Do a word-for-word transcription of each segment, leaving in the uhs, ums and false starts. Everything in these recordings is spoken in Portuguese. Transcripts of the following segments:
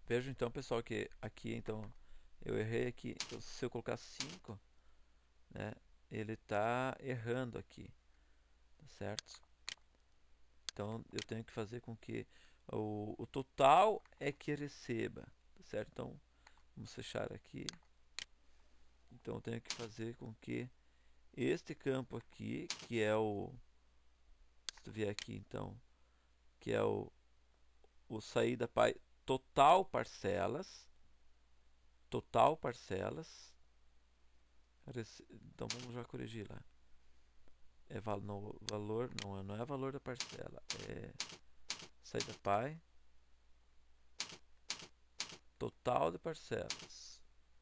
Veja então, pessoal, que aqui então eu errei aqui. Então, se eu colocar cinco, né, ele está errando aqui, tá certo? Então eu tenho que fazer com que o, o total é que receba, tá certo? Então vamos fechar aqui. Então eu tenho que fazer com que este campo aqui, que é o, se tu vier aqui então, que é o, o saída pai total parcelas, total parcelas, então vamos já corrigir lá. É val, no, valor, não, não é valor da parcela, é saída pai total de parcelas.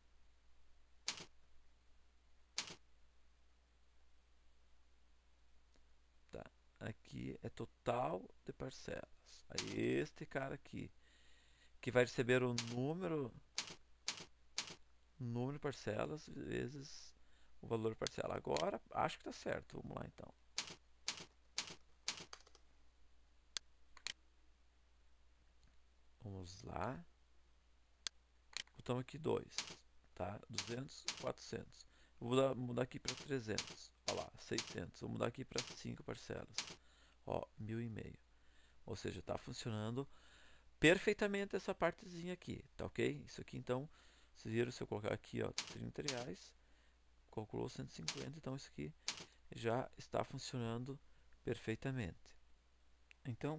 Tá. Aqui é total de parcelas. Aí este cara aqui, que vai receber o número, número de parcelas vezes o valor parcela. Agora acho que tá certo. Vamos lá então. Vamos lá. Botamos aqui dois, tá? duzentos, quatrocentos. Vou mudar, mudar aqui para trezentos. Olha lá, seiscentos. Vou mudar aqui para cinco parcelas. Ó, mil e meio. Ou seja, está funcionando perfeitamente essa partezinha aqui, tá ok? Isso aqui então, vocês viram, se eu colocar aqui, ó, trinta reais, calculou cento e cinquenta, então isso aqui já está funcionando perfeitamente. Então,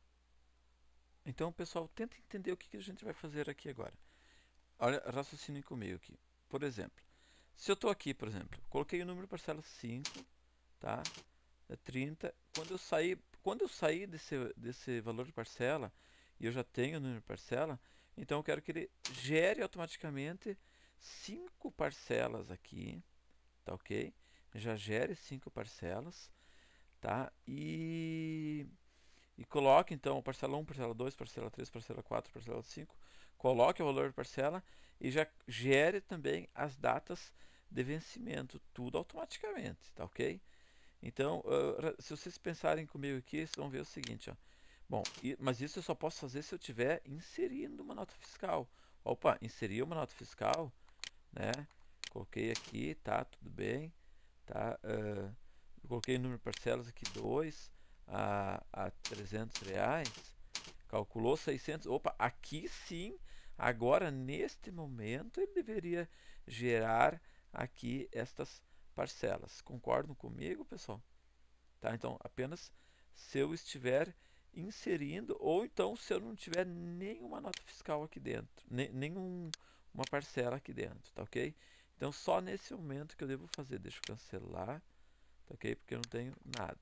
então pessoal, tenta entender o que, que a gente vai fazer aqui agora. Olha, raciocine comigo aqui. Por exemplo, se eu estou aqui, por exemplo, coloquei o número de parcela cinco, tá? É trinta. Quando eu sair, quando eu sair desse, desse valor de parcela, e eu já tenho o número de parcela, então eu quero que ele gere automaticamente cinco parcelas aqui, tá ok? Já gere cinco parcelas, tá? E, e coloque então parcela um, parcela dois, parcela três, parcela quatro, parcela cinco. Coloque o valor de parcela e já gere também as datas de vencimento, tudo automaticamente, tá ok? Então, uh, se vocês pensarem comigo aqui, vocês vão ver o seguinte, ó. Bom, e, mas isso eu só posso fazer se eu estiver inserindo uma nota fiscal. Opa, inseri uma nota fiscal, né? Coloquei aqui, tá, tudo bem, tá? Uh, coloquei o número de parcelas aqui, dois a, a trezentos reais. Calculou seiscentos. Opa, aqui sim, agora neste momento ele deveria gerar aqui estas parcelas. Concordam comigo, pessoal? Tá? Então, apenas se eu estiver inserindo, ou então se eu não tiver nenhuma nota fiscal aqui dentro, nem, nenhuma parcela aqui dentro, tá ok? Então, só nesse momento que eu devo fazer. Deixa eu cancelar, tá ok? Porque eu não tenho nada,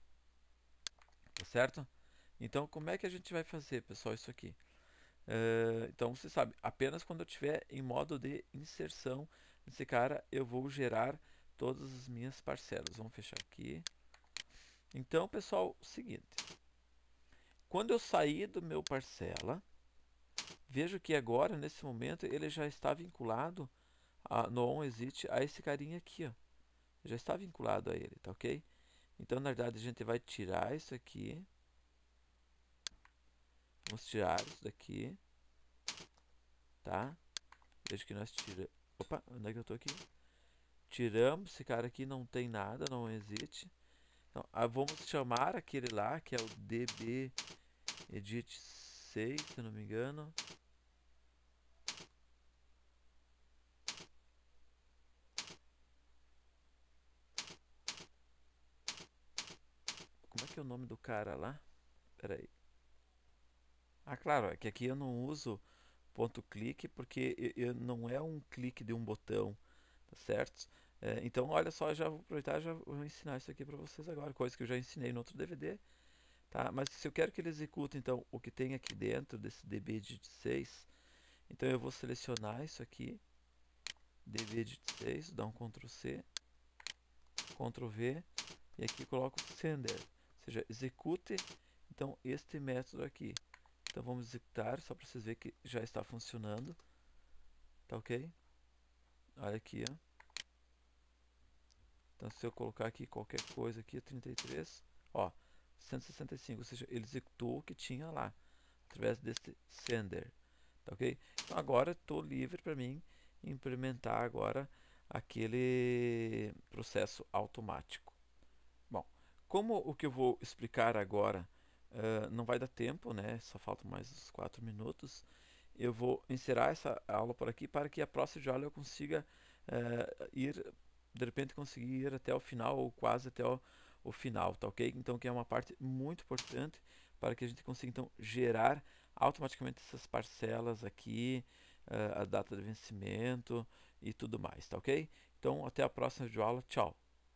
tá certo? Então, como é que a gente vai fazer, pessoal, isso aqui? Uh, então, você sabe, apenas quando eu estiver em modo de inserção nesse cara, eu vou gerar todas as minhas parcelas. Vamos fechar aqui. Então, pessoal, o seguinte. Quando eu sair do meu parcela, vejo que agora, nesse momento, ele já está vinculado a, no OnExist a esse carinha aqui, ó. Já está vinculado a ele, tá ok? Então, na verdade, a gente vai tirar isso aqui. Vamos tirar isso daqui, tá? Veja que nós tiramos... Opa, onde é que eu tô aqui? Tiramos esse cara aqui, não tem nada, não existe. Então, ah, vamos chamar aquele lá, que é o D B Edit seis, se eu não me engano. Como é que é o nome do cara lá? Pera aí. Ah, claro, é que aqui eu não uso ponto clique porque eu, eu não é um clique de um botão, tá certo? É, então, olha só, já vou aproveitar e já vou ensinar isso aqui para vocês agora, coisa que eu já ensinei no outro D V D, tá? Mas se eu quero que ele execute, então, o que tem aqui dentro desse D B Edit seis, então eu vou selecionar isso aqui, D B Edit seis, dar um Ctrl C, Ctrl V, e aqui coloco sender, ou seja, execute, então, este método aqui. Então vamos executar, só para vocês verem que já está funcionando. Tá ok? Olha aqui, ó. Então se eu colocar aqui qualquer coisa aqui, trinta e três, ó, cento e sessenta e cinco, ou seja, ele executou o que tinha lá, através desse sender. tá ok? Então agora estou livre para mim implementar agora aquele processo automático. Bom, como o que eu vou explicar agora uh, não vai dar tempo, né? Só faltam mais uns quatro minutos. Eu vou encerrar essa aula por aqui para que a próxima aula eu consiga uh, ir, de repente conseguir ir até o final ou quase até o, o final, tá ok? Então que é uma parte muito importante para que a gente consiga então gerar automaticamente essas parcelas aqui, uh, a data de vencimento e tudo mais, tá ok? Então até a próxima aula, tchau!